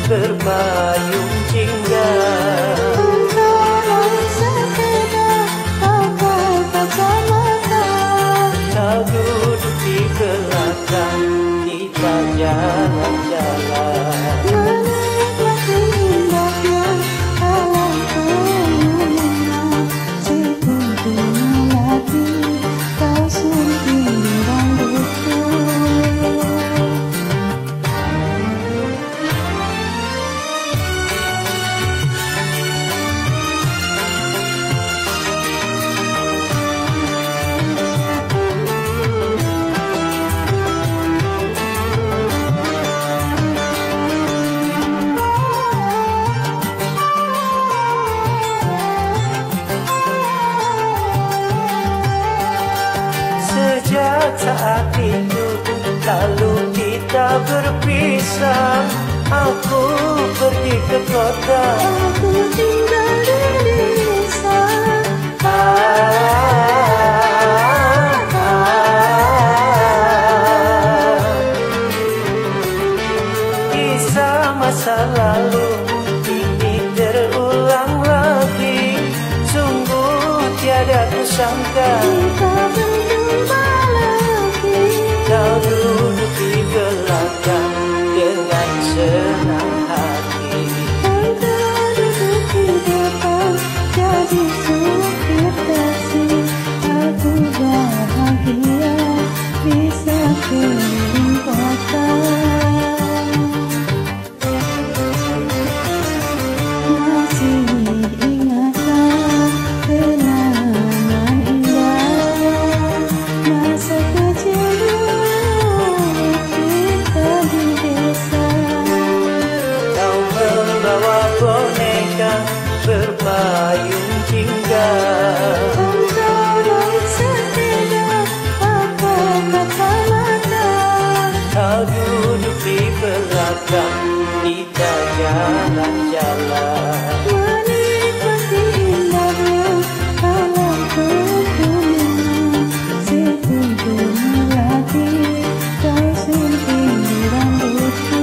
berpayung jingga. Mencari sekedar pakai kacamata. Kau duduk di belakang, kita jalan-jalan. Menikmati indahnya alam fenomena. Sekuntum lagi kau sunting di rambutku. Sejak saat itu lalu kita berpisah. Aku pergi ke kota, Aku tinggal di desa. Kisah masa lalu ini terulang lagi. Sungguh tiada kusangka Kita berjumpa lagi. kau duduk di belakang dengan senang hati. Engkau duduk di depan jadi supir taksi. Aku bahagia bisa keliling kota. Masih ingatkah kenangan indah masa kecil dulu kita di desa. Kau membawa boneka berpayung jingga. Mencari sekedar pakai kacamata. Kau duduk di belakang, kita jalan-jalan. Menikmati indahnya alam fenomena. Sekuntum lagi kau sunting di rambutku.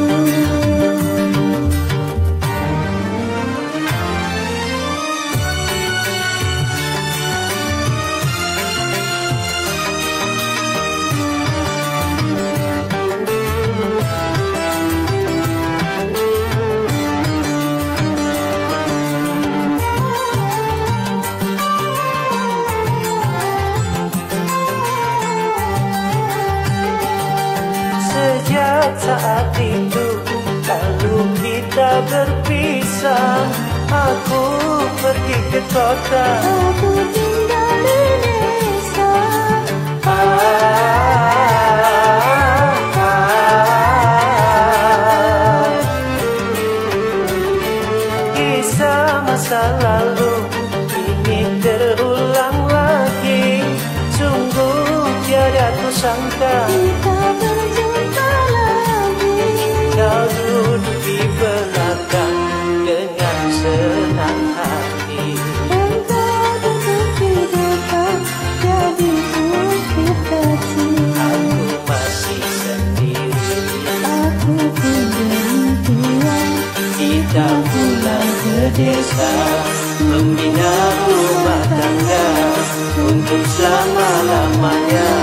Sejak saat itu lalu kita berpisah. Aku pergi ke kota, Aku tinggal di desa. Kisah masa lalu ini terulang lagi. Sungguh tiada kusangka Kita berjumpa lagi. kau duduk di belakang dengan senang hati. Engkau duduk di depan jadi supir taksi. Aku masih sendiri, Aku sendirian. kita pulang ke desa, membina rumah tangga untuk selama-lamanya.